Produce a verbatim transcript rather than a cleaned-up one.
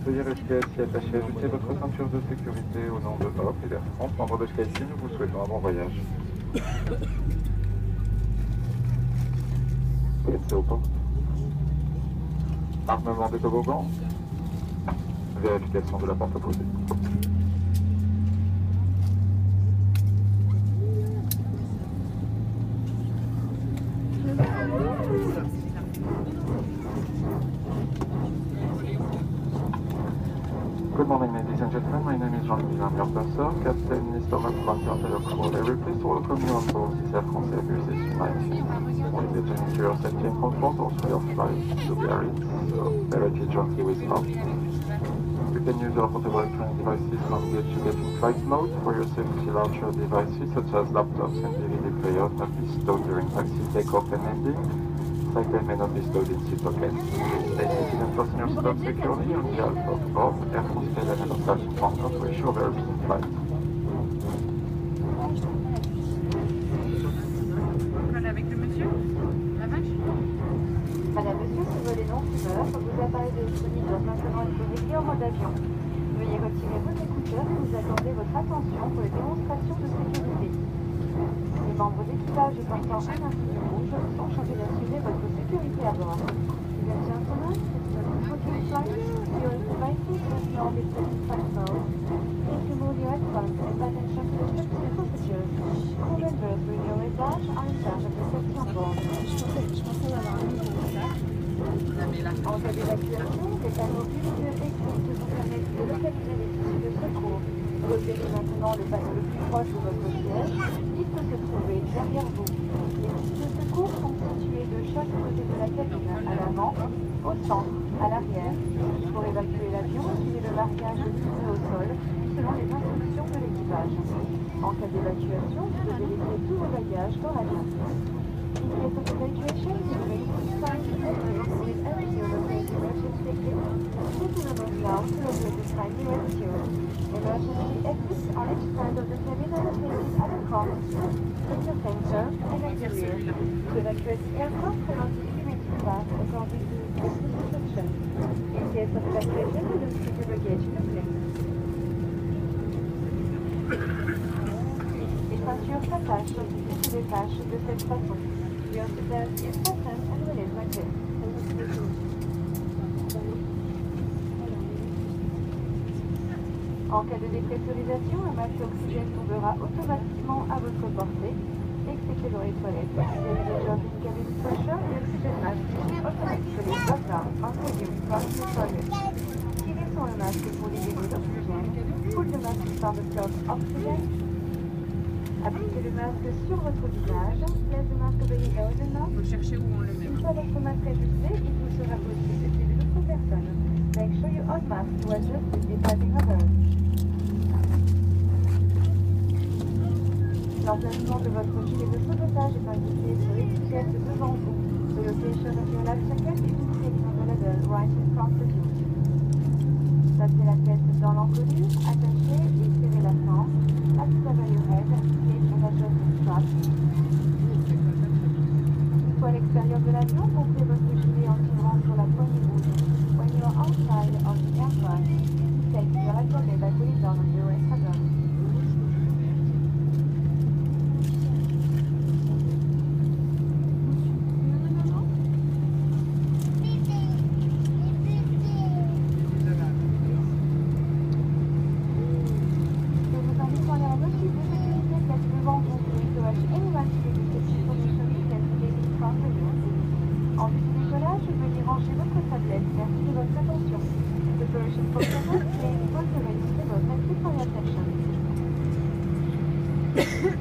Veuillez rester assis attaché, ajustez votre ceinture de sécurité au nom de Hop et d'Air France. Membre de Skyteam, nous vous souhaitons un bon voyage. Restez au poste. Armement des toboggans. Vérification de la porte opposée. Good morning, ladies and gentlemen. My name is Jean-Louis, I'm your purser, Captain Mister McClung, your crew. I will please welcome you on board this Air France Airbus A three ninety. With the journey to your safety and comfort, also your flight to Biarritz, so directly gently with up. You can use your portable electronic devices from gauge to gauge in flight mode. For your safety, larger devices such as laptops and D V D players must be stowed during taxi, takeoff and landing. Cycle may not be stowed in seat pockets. Stay seated and fasten your seatbelt securely on behalf of Bob, Air France K L M and of Staff Partner to ensure very busy flight. Avec le monsieur, la vache. Madame, monsieur, ce vol est non fumeur. Vos appareils électroniques doivent maintenant être réglés en mode avion. Veuillez retirer vos écouteurs et vous attendez votre attention pour les démonstrations de sécurité. Les membres d'équipage portant un insigne rouge sont chargés d'assurer votre sécurité à bord. Ladies and gentlemen, this is a booking flight. Your devices must now be set in flight mode. Please remove your headphones and pay attention to the safety procedures. All members with your badge are in charge of the safety on board. En cas d'évacuation, des panneaux lumineux existent pour permettre de localiser les tissus de secours. Repérez maintenant le panneau le plus proche de votre siège. Il peut se trouver derrière vous. Les tissus de secours sont situés de chaque côté de la cabine, à l'avant, au centre, à l'arrière. Pour évacuer l'avion, suivez le marquage fixé au sol, selon les instructions de l'équipage. En cas d'évacuation, vous devez laisser tous vos bagages dans l'avion. In case of evacuation, you may sign the emergency with every overhead emergency exit. Go to the most now to locate the sign you rescued. Emergency exits on each side of the cabin are located at the front, in the center, and at the rear. To evacuate the aircraft, penalty remains fast according to the instruction. In case of evacuation, you will keep your baggage in the plane. Les ceintures s'attachent sur toutes les tâches de cette façon. Your seatbelt is fastened and released like this. En cas de dépressurisation, un masque d'oxygène tombera automatiquement à votre portée. Excepté dans les toilettes. There is a drop in cabin pressure, the oxygen mask will automatically drop down onto you from the toilet. Tirez sur le masque pour libérer l'oxygène. Pull the mask from the plug oxygen. Appliquez le masque sur votre visage. Laisse le masque over your nose. Il faut chercher où on le met. Une fois votre masque ajusté, il vous sera possible de suivre d'autres personnes. Make sure your own mask to adjust with the passing others. L'emplacement de votre gilet de sauvetage est indiqué sur l'étiquette devant vous. The location of your life jacket is indicated on the label right in front of you. Placez la tête dans l'encolure, attachez et serrez la sangle. At the top of your head, place and adjust the strap. Une fois à l'extérieur de l'avion, gonflez votre gilet en tirant sur la poignée rouge. When you are outside of the aircraft, take your life jacket by pulling down on your waist handle. En vue du décollage, veuillez ranger votre tablette. Merci de votre attention. Preparation for takeoff, please pause the radio remote and keep your attention.